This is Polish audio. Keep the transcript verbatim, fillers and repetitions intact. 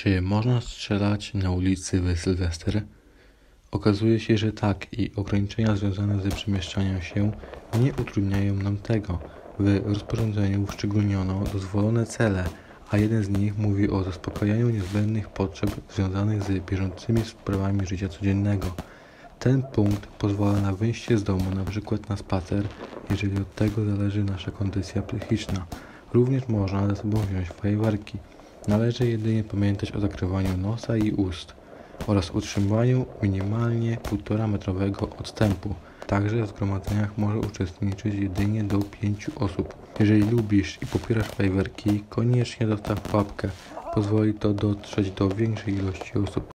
Czy można strzelać na ulicy w Sylwester? Okazuje się, że tak i ograniczenia związane z przemieszczaniem się nie utrudniają nam tego. W rozporządzeniu uszczególniono dozwolone cele, a jeden z nich mówi o zaspokajaniu niezbędnych potrzeb związanych z bieżącymi sprawami życia codziennego. Ten punkt pozwala na wyjście z domu, np. na spacer, jeżeli od tego zależy nasza kondycja psychiczna. Również można ze sobą wziąć fajerwerki. Należy jedynie pamiętać o zakrywaniu nosa i ust oraz utrzymywaniu minimalnie półtora metrowego odstępu. Także w zgromadzeniach może uczestniczyć jedynie do pięciu osób. Jeżeli lubisz i popierasz fajerwerki, koniecznie zostaw łapkę. Pozwoli to dotrzeć do większej ilości osób.